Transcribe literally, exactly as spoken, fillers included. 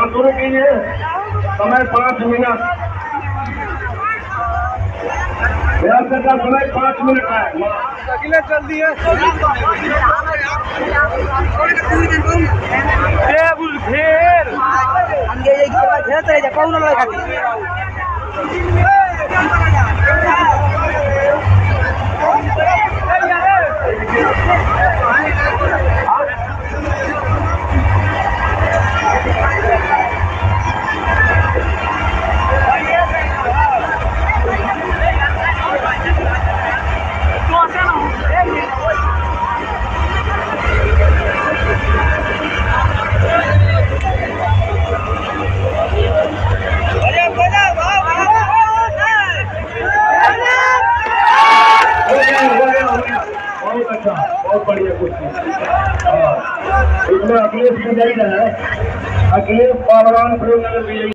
शुरू कीजिए। समय पाँच मिनट, व्यास का समय पाँच मिनट है। अगले जल्दी है घेर हम ये घेर तो जा कौन लगा बहुत अच्छा, बहुत बढ़िया कुछ इसमें अखिलेश विजयी है। अखिलेश पहलवान